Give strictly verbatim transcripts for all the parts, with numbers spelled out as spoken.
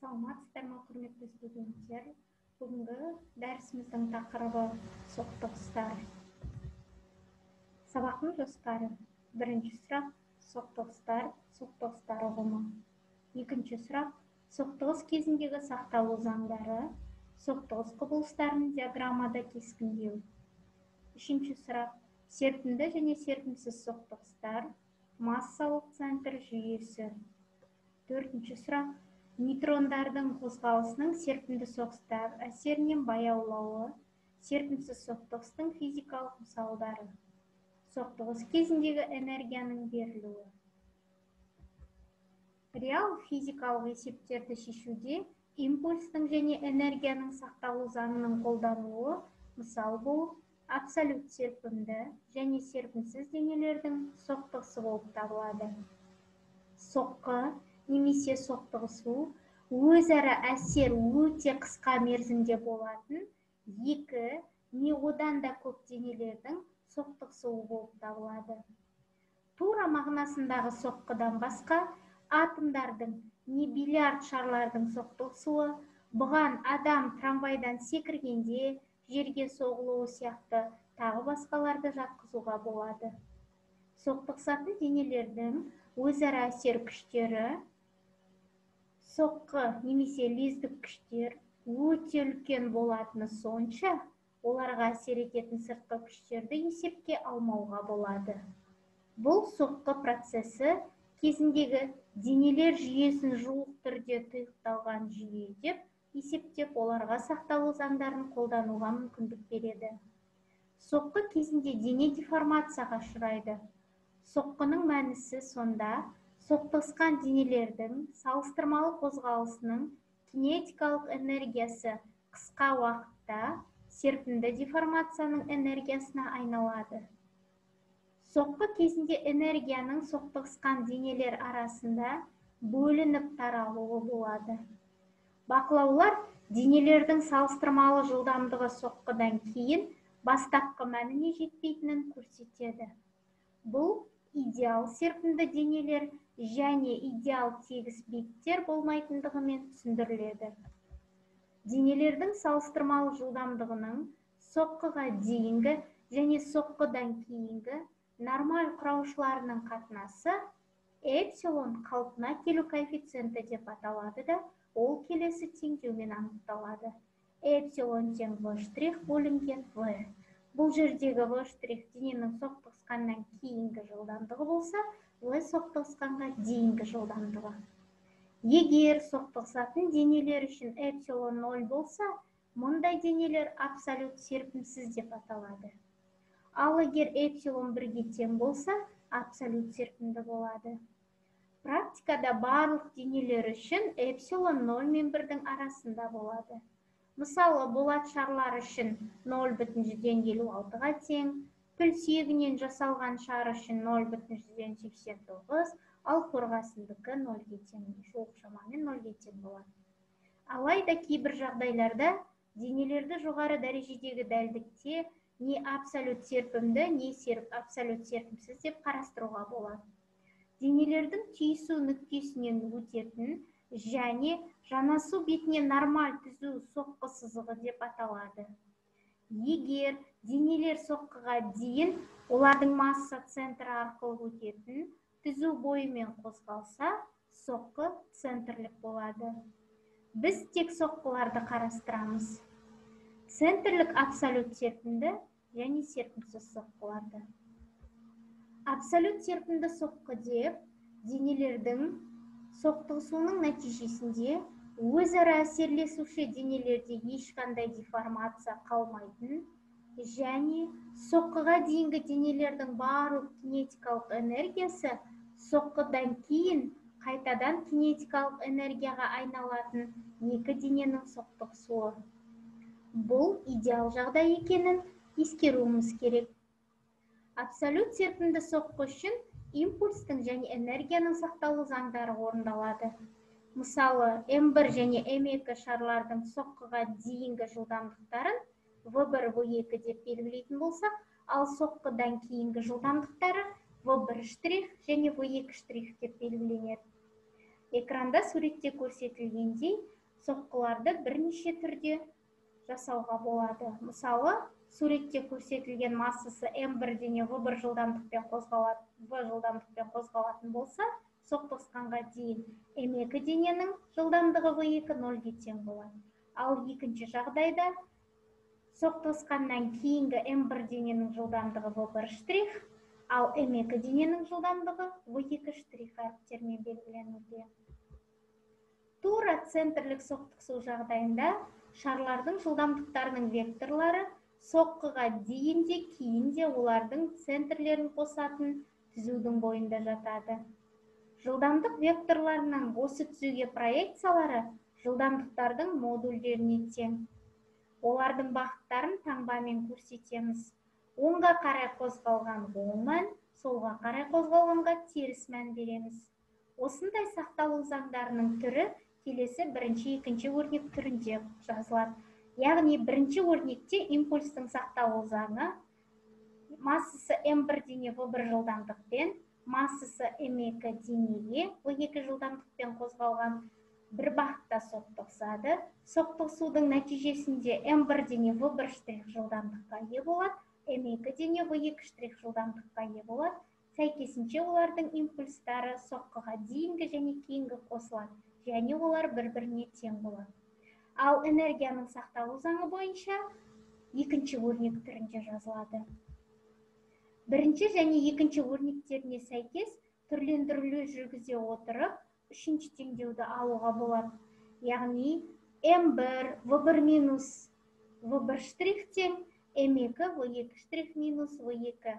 Саламатсыздар ма, құрметті студенттер? Бүгінгі дәрісіміздің тақырыбы соқтығыстар. Сабақтың жоспары. Бірінші сұрақ соқтығыстар, соқтығыстар ұғымы. Екінші сұрақ соқтығыс кезіндегі сақталу заңдары, соқтығыс құбылыстарын диаграммада кескіндеу. Үшінші сұрақ серпімді және серпімсіз соқтығыстар, массалық центр жүйесі. Төртінші сұрақ нейтрондардың қозғалысының серпімді соғыстар әсерінен баяулауы, серпімсіз соқтығыстың физикалық мысалдары. Соқтығыс кезіндегі энергияның берілуі. Реал физикалық есептерді шешуде импульстың және энергияның сақталу заңының қолдануы мысал болып, абсолют серпімді және серпімсіз денелердің соқтығысы болып табылады. Соққы немесе соқтығысу өзара әсер өте қысқа мерзімде болатын екі не одан да көп денелердің соқтығысуы болып табылады. Тура мағынасындағы соққыдан басқа атомдардың не бильярд шарлардың соқтығысуы, бұған адам трамвайдан секіргенде жерге соғылуы сияқты тағы басқаларды жатқызуға болады. Соқтығысатын денелердің өзара әсер күштері, соққы немесе лездік күштер өте үлкен болатыны сонша, оларға әсер ететін сыртқы күштерді есепке алмауға болады. Бұл соққы процесі кезіндегі денелер жүйесін жуық түрде тұйықталған жүйе деп есептеп, оларға сақталу заңдарын қолдануға мүмкіндік береді. Соққы кезінде дене деформацияға ұшырайды. Соққының мәнісі сонда соқтығысқан денелердің салыстырмалы қозғалысының кинетикалық энергиясы қысқа уақытта серпімді деформацияның энергиясына айналады. Соққы кезінде энергияның соқтығысқан денелер арасында бөлініп таралуы болады. Бақылаулар денелердің салыстырмалы жылдамдығы соққыдан кейін бастапқы мәніне жетпейтінін көрсетеді. Бұл идеал серпімді денелер және идеал тегіс беттер болмайтындығымен түсіндіріледі. Денелердің салыстырмалы жылдамдығының соққыға дейінгі және соққыдан кейінгі нормаль құраушыларының қатынасы эпсилон қалпына келу коэффициенті деп аталады да, ол келесі теңдеумен анықталады. Эпсилон тең в штрих бөлінген в. Бұл жердегі в штрих дененің соқтығысқаннан кейінгі жылдамдығы болса, в соқтығысқанға дейінгі жылдамдығы. Егер соқтығысатын денелер үшін эпсилон нөл болса, мұндай денелер абсолют серпімсіз деп аталады. Ал егер эпсилон бірге тең болса, абсолют серпімді болады. Практикада барлық денелер үшін эпсилон нөл мен бірдің арасында болады. Мысалы, болат шарлар үшін нөл бүтін жүзден елу алтыға тең, піл сүйегінен жасалған шар үшін нөл бүтін жүзден сексен тоғыз, ал қорғасындікі нөлге тең, жуық шамамен нөлге тең болады. Алайда кейбір жағдайларда денелерді жоғары дәрежедегі дәлдікте не абсолют серпімді, не абсолют серпімсіз деп қарастыруға болады. Денелердің түйісу нүктесінен өтетін және жанасу бетіне нормаль түзу соққы сызығы деп аталады. Егер денелер соққыға дейін олардың масса центрі арқылы өтетін түзу бойымен қозғалса, соққы центрлік болады. Біз тек соққыларды қарастырамыз. Центрлік абсолют серпімді және серпімсіз соққыларды. Абсолют серпімді соққы деп денелердің соқтығысуының нәтижесінде өзара әсерлесуші денелерде ешқандай деформация қалмайтын және соққыға дейінгі денелердің барлық кинетикалық энергиясы соққыдан кейін қайтадан кинетикалық энергияға айналатын екі дененің соқтығысуы. Бұл идеал жағдай екенін ескеруіміз керек. Абсолют серпімді соққы үшін импульстың және энергияның сақталу заңдары орындалады. Мысалы, эм бір және эм екі шарлардың соққыға дейінгі жылдамдықтарын в бір в екі деп белгілейтін болсақ, ал соққыдан кейінгі жылдамдықтары в бір штрих және в екі штрих деп белгіленеді. Экранда суретте көрсетілгендей соққыларды бірнеше түрде жасауға болады. Мысалы, суретте көрсетілген массасы эм бір дене в бір жылдамдықпен қозғалатын, в жылдамдықпен қозғалатын болса, соқтығысқанға дейін эм екі дененің жылдамдығы в екі нөлге тең болады. Ал екінші жағдайда соқтығысқаннан кейінгі эм бір дененің жылдамдығы в бір штрих, ал эм екі дененің жылдамдығы в екі штрих әріптермен белгіленуде. Тура центрлік соқтығысу жағдайында шарлардың жылдамдықтарының векторлары соққыға дейін де кейін де олардың центрлерін қосатын түзудің бойында жатады. Жылдамдық векторларының осы түзуге проекциялары жылдамдықтардың модульдеріне тең. Олардың бағыттарын таңбамен көрсетеміз. Оңға қарай қозғалған оң мән, солға қарай қозғалғанға теріс мән береміз. Осындай сақталу заңдарының түрі келесі бірінші, екінші өрнек түрінде жазылады. Яғни бірінші өрнекте импульстың сақталу заңы массасы эм бір дене в бір жылдамдықпен, массасы эм екі денеге в екі жылдамдықпен қозғалған бір бағытта соқтығысады. Соқтығысудың нәтижесінде эм бір дене в бір штрих жылдамдыққа ие болады, эм екі дене в екі штрих жылдамдыққа ие болады. Сәйкесінше олардың импульстары соққыға дейінгі және кейінгі қосылады, және олар бір-біріне тең болады. Ал энергияның сақталу заңы бойынша екінші өрнек түрінде жазылады. Бірінші және екінші өрнектеріне сәйкес түрлендірілу жүргізе отырып, үшінші теңдеуді алуға болады. Яғни эм бір в бір минус в бір штрих тең, эм екі в екі штрих минус в екі.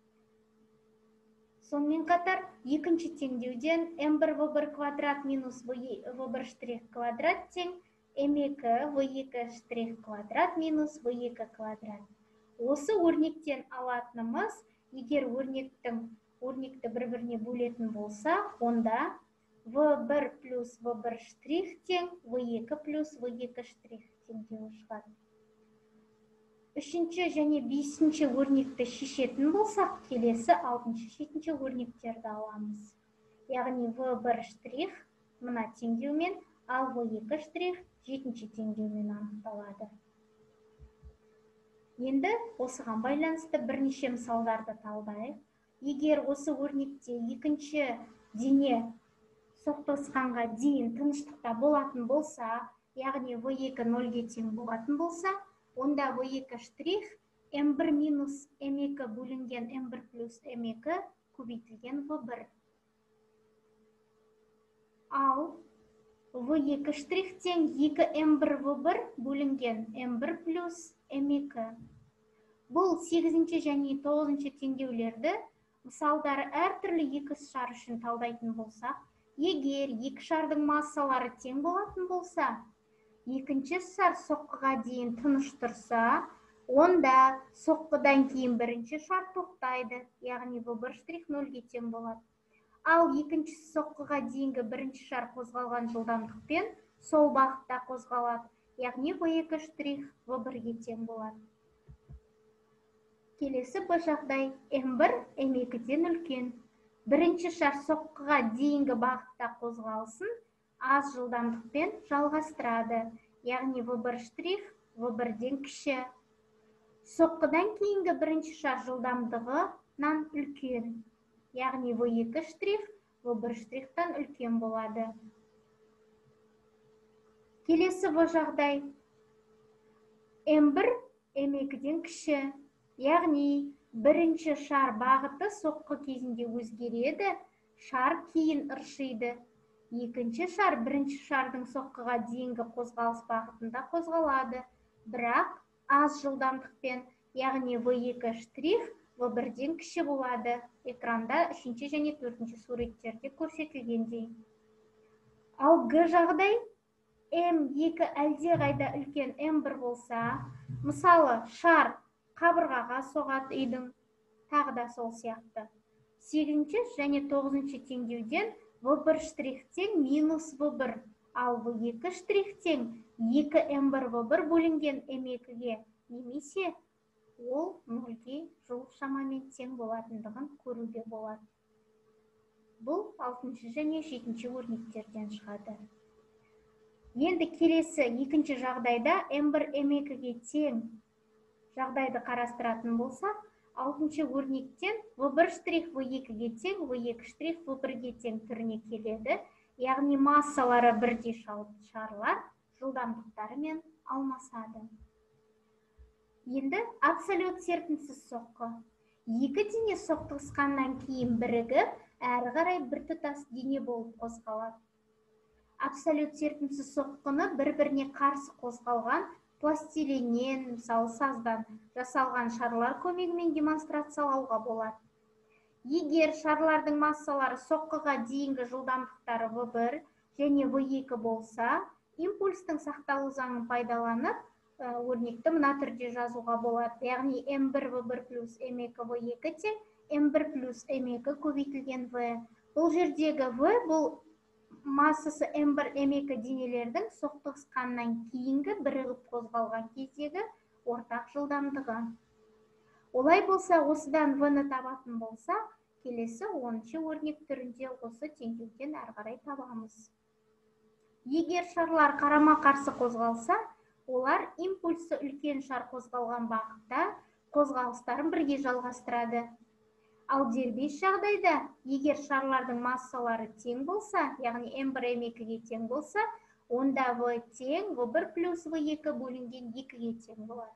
Сонымен қатар, екінші теңдеуден эм бір в бір квадрат минус в бір штрих квадрат тең, эм екі в екі штрих квадрат минус в екі квадрат. Осы өрнектен алатынымыз, егер өрнектің өрнекті бір-біріне бөлетін болса, онда в бір плюс в бір штрих тең, в екі плюс в екі штрих теңдеуі шығады. Үшінші және бесінші өрнекті шешетін болсақ, келесі алтыншы, жетінші өрнектерді аламыз. Яғни в бір штрих мына теңдеумен, ал в екі штрих жетінші теңдеумен анықталады. Енді осыған байланысты бірнеше мысалдарды талдайық. Егер осы өрнекте екінші дене соқтығысқанға дейін тыныштықта болатын болса, яғни в екі нөлге тең болатын болса, онда в екі штрих эм бір минус эм екі бөлінген эм бір плюс эм екі көбейтілген в бір. Ал в екі штрих тең екі эм бір в бір бөлінген эм бір плюс эм екі. Бұл сегізінші және тоғызыншы теңдеулерді мысалдары әртүрлі екі шар үшін талдайтын болсақ, егер екі шардың массалары тең болатын болса, екінші шар соққыға дейін тыныш тұрса, онда соққыдан кейін бірінші шар тоқтайды, яғни в бір штрих нөлге тең болады. Ал екінші соққыға дейінгі бірінші шар қозғалған жылдамдықпен сол бағытта қозғалады, яғни в екі штрих в бірге тең болады. Келесі Б жағдай, эм бір эм екіден үлкен. Бірінші шар соққыға дейінгі бағытта қозғалсын аз жылдамдықпен жалғастырады, яғни в бір штрих в бірден кіші. Соққыдан кейінгі бірінші шар жылдамдығынан үлкен, яғни в екі штрих в бір штрихтан үлкен болады. Келесі В жағдай, эм бір эм екіден кіші, яғни бірінші шар бағыты соққы кезінде өзгереді, шар кейін ыршиды. Екінші шар бірінші шардың соққыға дейінгі қозғалыс бағытында қозғалады, бірақ аз жылдамдықпен, яғни в екі штрих в бірден кіші болады. Экранда үшінші және төртінші суреттерде көрсетілгендей. Ал Г жағдай, эм екі әлде қайда үлкен эм бір болса, мысалы шар қабырғаға соғады үйдің, тағы да сол сияқты. сегізінші және тоғызыншы теңдеуден в бір штрих тең минус в бір, ал в екі штрих тең екі эм бір в бір бөлінген эм екіге, немесе ол нөлге жуық шамамен тең болатындығын көруге болады. Бұл алтыншы және жетінші өрнектерден шығады. Енді келесі екінші жағдайда эм бір эм екіге тең жағдайды қарастыратын болсақ, алтыншы өрнектен вэ бір штрих вэ екіге тең, вэ екі штрих вэ бірге тең түріне келеді. Яғни массалары бірдей шарлар жылдамдықтары мен алмасады. Енді абсолют серпімсіз соққы. Екі дене соқтығысқаннан кейін бірігіп, әрі қарай біртұтас дене болып қозғалады. Абсолют серпімсіз соққыны бір-біріне қарсы қозғалған пластилиннен, мысалы саздан жасалған шарлар көмегімен демонстрациялауға болады. Егер шарлардың массалары соққыға дейінгі жылдамдықтары вэ бір және вэ екі болса, импульстың сақталу заңын пайдаланып, өрнекті мына түрде жазуға болады. Яғни эм бір вэ бір плюс эм екі вэ екі тең эм бір плюс эм екі көбейтілген V. Бұл жердегі V бұл массасы эм бір эм екі денелердің соқтығысқаннан кейінгі бірігіп қозғалған кездегі ортақ жылдамдығы. Олай болса, осыдан V-ны табатын болса, келесі оныншы өрнек түрінде осы теңдеуден әрі қарай табамыз. Егер шарлар қарама-қарсы қозғалса, олар импульсы үлкен шар қозғалған бағытта қозғалыстарын бірге жалғастырады. Ал дербес жағдайда, егер шарлардың массалары тең болса, яғни эм бір эм екіге тең болса, онда V тең вэ бір плюс вэ екі бөлінген екіге тең болады.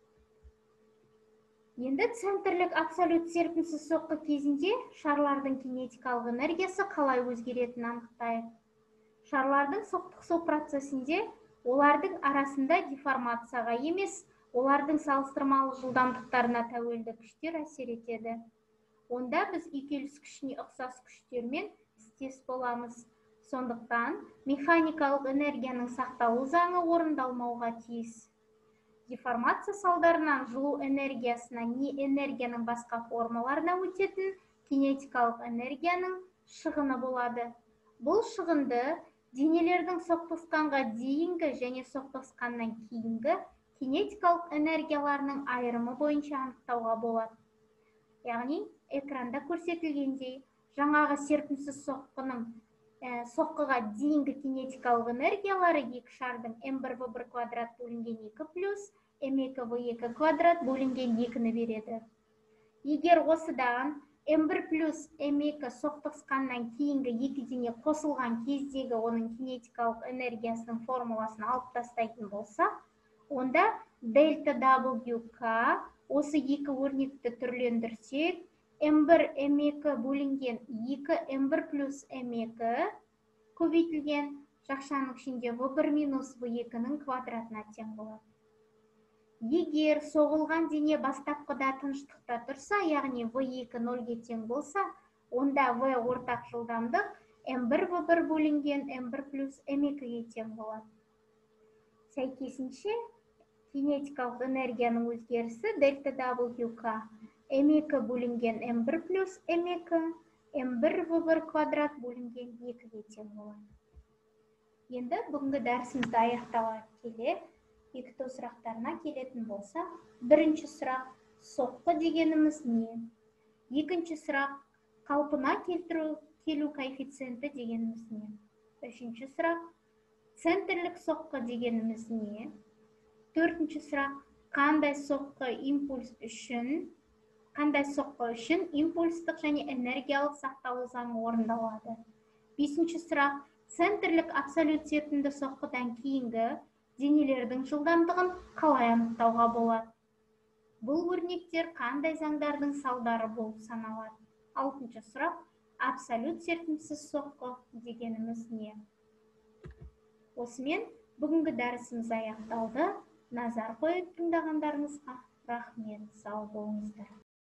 Енді центрлік абсолют серпімсіз соққы кезінде шарлардың кинетикалық энергиясы қалай өзгеретінін анықтайық. Шарлардың соқтығысу процесінде олардың арасында деформацияға емес, олардың салыстырмалы жылдамдықтарына тәуелді күштер әсер етеді. Онда біз үйкеліс күшіне ұқсас күштермен істес боламыз. Сондықтан механикалық энергияның сақталу заңы орындалмауға тиіс. Деформация салдарынан жылу энергиясына не энергияның басқа формаларына өтетін кинетикалық энергияның шығыны болады. Бұл шығынды денелердің соқтығысқанға дейінгі және соқтығысқаннан кейінгі кинетикалық энергияларының айырымы бойынша анықтауға болады. Яғни, экранда көрсетілгендей, жаңағы серпімсіз соққының соққыға дейінгі кинетикалық энергиялары екі шардың эм бір вэ бір квадрат бөлінген екі плюс эм екі вэ екі квадрат бөлінген екіні береді. Егер осыдан эм бір плюс эм екі соқтығысқаннан кейінгі екі дене қосылған кездегі оның кинетикалық энергиясының формуласын алып тастайтын болса, онда дельта дабл ю ка осы екі өрнекті түрлендірсек, эм бір эм екі бөлінген екі эм бір плюс эм екі көбейтілген жақшаның ішінде вэ бір минус вэ екінің квадратына тең болады. Егер соғылған дене бастапқыда тыныштықта тұрса, яғни вэ екі нөлге тең болса, онда V ортақ жылдамдық эм бір вэ бір бөлінген эм бір плюс эм екіге тең болады. Сәйкесінше, кинетикалық энергияның өзгерісі дельта дабл ю ка эм екі бөлінген эм бір плюс эм екі эм бір вэ бір квадрат бөлінген екіге тең болады. Енді бүгінгі дәрісімізді аяқтауға келе, бекіту сұрақтарына келетін болса, бірінші сұрақ соққы дегеніміз не? Екінші сұрақ қалпына келтіру келу коэффициенті дегеніміз не? Үшінші сұрақ центрлік соққы дегеніміз не? Төртінші сұрақ қандай соққы импульс үшін қандай соққы үшін импульстық және энергиялық сақталу заңы орындалады? Бесінші сұрақ центрлік абсолют серпімді соққыдан кейінгі денелердің жылдамдығын қалай анықтауға болады? Бұл өрнектер қандай заңдардың салдары болып саналады? Алтыншы сұрақ абсолют серпімсіз соққы дегеніміз не? Осымен бүгінгі дәрісіміз аяқталды. Назар қойып тыңдағандарыңызға рахмет. Сау болыңыздар.